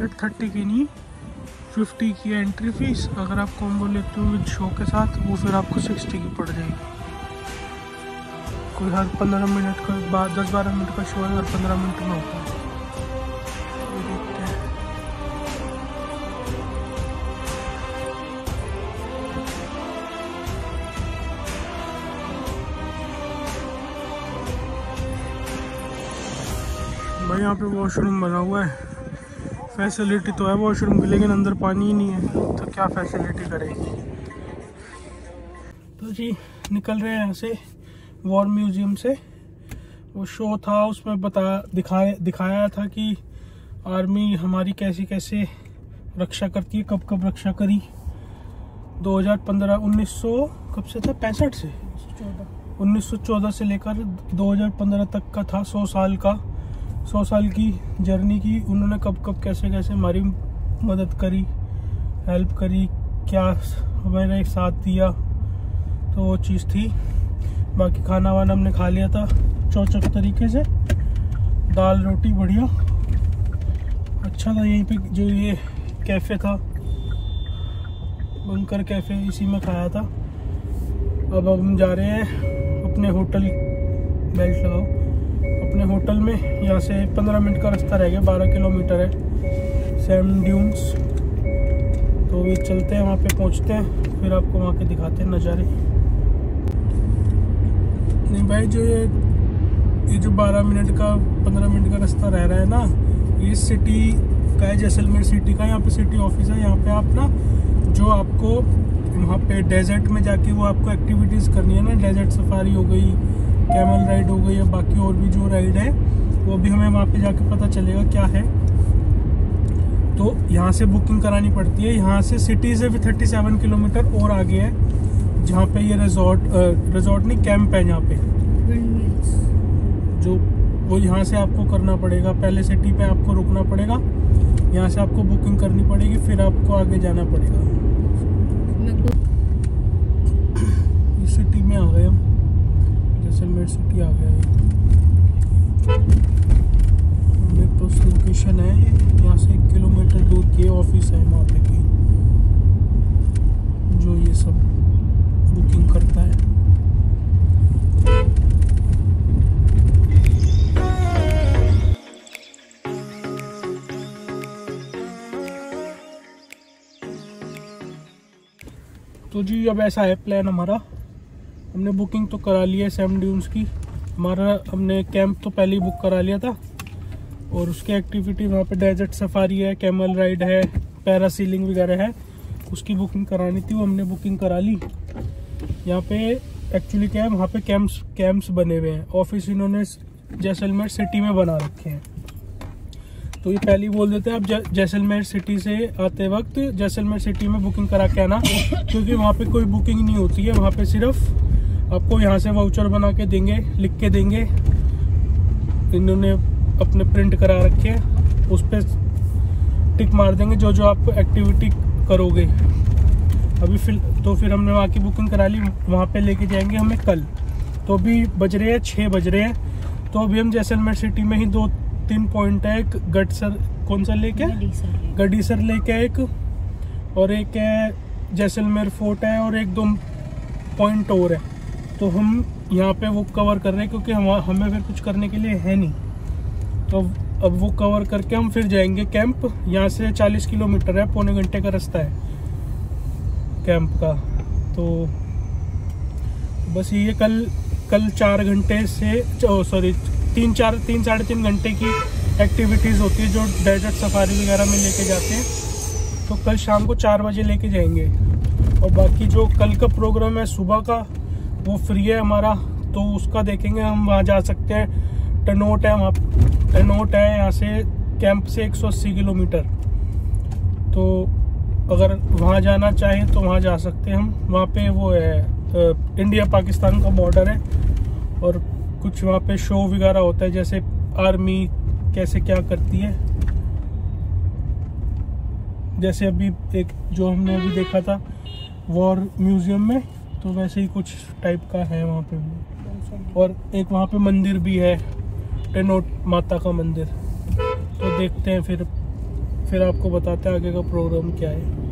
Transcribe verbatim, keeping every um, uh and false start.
Eight thirty की नहीं, fifty की एंट्री फीस। अगर आप कॉम्बो लेते हो विद शो के साथ वो फिर आपको सिक्सटी की पड़ जाएगी। कोई हर पंद्रह मिनट का बाद दस बारह मिनट का शो है, हर पंद्रह मिनट में होता है। ये देखते हैं। भाई यहाँ पे वॉशरूम बना हुआ है, फैसिलिटी तो है वॉशरूम की, लेकिन अंदर पानी ही नहीं है तो क्या फैसिलिटी करेगी। तो जी निकल रहे हैं यहाँ से वॉर म्यूजियम से। वो शो था उसमें बता दिखाया दिखाया था कि आर्मी हमारी कैसी कैसे रक्षा करती है, कब कब रक्षा करी। दो हज़ार पंद्रह उन्नीस सौ कब से था, पैंसठ से उन्नीस सौ चौदह से लेकर दो हज़ार पंद्रह तक का था। सौ साल का सौ साल की जर्नी की उन्होंने, कब कब कैसे कैसे हमारी मदद करी, हेल्प करी, क्या हमारे साथ दिया। तो वो चीज़ थी। बाकी खाना वाना हमने खा लिया था चौचक तरीके से, दाल रोटी बढ़िया अच्छा था। यहीं पे जो ये कैफ़े था बंकर कैफ़े, इसी में खाया था। अब हम जा रहे हैं अपने होटल, बेल्ट लगाओ, अपने होटल में। यहाँ से पंद्रह मिनट का रास्ता रह गया, बारह किलोमीटर है सैंड ड्यून्स। तो ये चलते हैं, वहाँ पे पहुँचते हैं, फिर आपको वहाँ के दिखाते हैं नज़ारे। नहीं भाई, जो ये ये जो बारह मिनट का पंद्रह मिनट का रास्ता रह रहा है ना, ये सिटी का है, जैसलमेर सिटी का। यहाँ पे सिटी ऑफिस है। यहाँ पे आप ना, जो आपको वहाँ पे डेजर्ट में जाके वो आपको एक्टिविटीज़ करनी है ना, डेजर्ट सफारी हो गई, कैमल राइड हो गई, या बाकी और भी जो राइड है वो भी हमें वहाँ पे जाके पता चलेगा क्या है। तो यहाँ से बुकिंग करानी पड़ती है। यहाँ से सिटी से भी थर्टी सेवन किलोमीटर और आगे है, जहाँ पे ये रिजॉर्ट रिजॉर्ट नहीं कैंप है यहाँ पे, जो वो यहाँ से आपको करना पड़ेगा। पहले सिटी पे आपको रुकना पड़ेगा, यहाँ से आपको बुकिंग करनी पड़ेगी, फिर आपको आगे जाना पड़ेगा। इस सिटी में आ गए हम, जैसलमेर सिटी आ गया है। मेरे पास लोकेशन है, यहाँ से एक किलोमीटर दूर की ऑफिस है वहाँ पे की, जो ये सब बुकिंग करता है। तो जी अब ऐसा है प्लान हमारा, हमने बुकिंग तो करा ली है सैंड ड्यून्स की। हमारा हमने कैंप तो पहले ही बुक करा लिया था, और उसके एक्टिविटी वहाँ पे डेजर्ट सफारी है, कैमल राइड है, पैरासीलिंग वगैरह है, उसकी बुकिंग करानी थी, वो हमने बुकिंग करा ली। यहाँ पे एक्चुअली क्या है, वहाँ पे कैंप्स कैंप्स बने हुए हैं, ऑफिस इन्होंने जैसलमेर सिटी में बना रखे हैं। तो ये पहले ही बोल देते हैं, आप जैसलमेर सिटी से आते वक्त जैसलमेर सिटी में बुकिंग करा के आना, क्योंकि वहाँ पे कोई बुकिंग नहीं होती है। वहाँ पे सिर्फ आपको यहाँ से वाउचर बना के देंगे, लिख के देंगे, इन्होंने अपने प्रिंट करा रखे हैं, उस पर टिक मार देंगे जो जो आप एक्टिविटी करोगे। अभी फिर तो फिर हमने वहाँ की बुकिंग करा ली, वहाँ पे लेके जाएंगे हमें कल। तो अभी बज रहे हैं छः बज रहे हैं। तो अभी हम जैसलमेर सिटी में ही दो तीन पॉइंट है, एक गडसर, कौन सा लेक है, गडीसर लेक है एक, और एक है जैसलमेर फोर्ट है, और एक दो पॉइंट और है। तो हम यहाँ पे वो कवर कर रहे हैं, क्योंकि हम हमें फिर कुछ करने के लिए है नहीं। तो अब वो कवर करके हम फिर जाएंगे कैंप। यहाँ से चालीस किलोमीटर है, पौने घंटे का रास्ता है कैंप का। तो बस ये कल कल चार घंटे से सॉरी तीन चार तीन साढ़े तीन घंटे की एक्टिविटीज़ होती है, जो डेजर्ट सफारी वगैरह में लेके जाते हैं। तो कल शाम को चार बजे लेके जाएंगे, और बाकी जो कल का प्रोग्राम है सुबह का, वो फ्री है हमारा, तो उसका देखेंगे। हम वहाँ जा सकते हैं, टनोट है वहाँ, टनोट है यहाँ से कैंप से एक सौ अस्सी किलोमीटर। तो अगर वहाँ जाना चाहें तो वहाँ जा सकते हैं हम। वहाँ पे वो है इंडिया पाकिस्तान का बॉर्डर है, और कुछ वहाँ पे शो वगैरह होता है, जैसे आर्मी कैसे क्या करती है, जैसे अभी एक जो हमने अभी देखा था वॉर म्यूजियम में, तो वैसे ही कुछ टाइप का है वहाँ पे भी। और एक वहाँ पे मंदिर भी है, टेनोट माता का मंदिर। तो देखते हैं फिर फिर आपको बताते हैं आगे का प्रोग्राम क्या है।